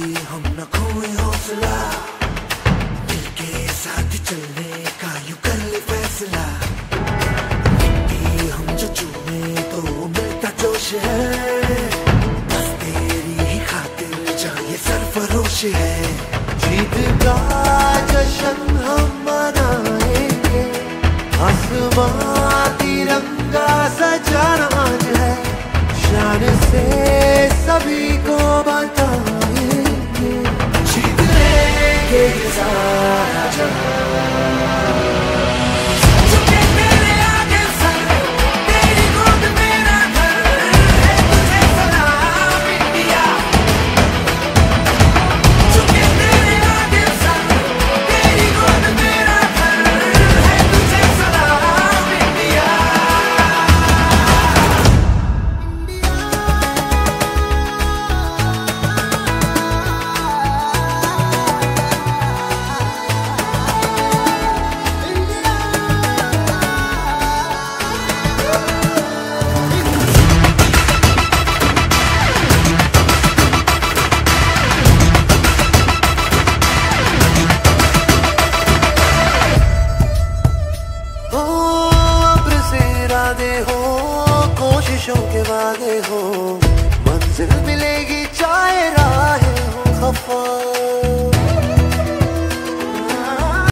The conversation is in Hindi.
हम न खोए हौसला, मिलके साथ चलने का यूं कर ले फैसला। मिट्टी हम जो चूमे तो मिलता जोश है, बस तेरी ही खातिर जा ये सरफरोश है। जीत का जश्न हम मनाएंगे, आसमां तिरंगा सजाना आज है, शान से सभी को बताएंगे, जीत लेंगे ये सारा जहां। हो कोशिशों के वादे हो, मंजिल